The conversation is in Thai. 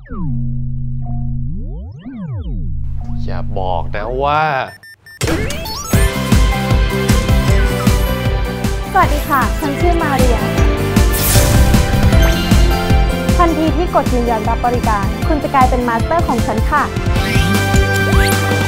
อย่าบอกนะว่าสวัสดีค่ะ ฉันชื่อมาเรียทันทีที่กดยืนยันรับบริการคุณจะกลายเป็นมาสเตอร์ของฉันค่ะ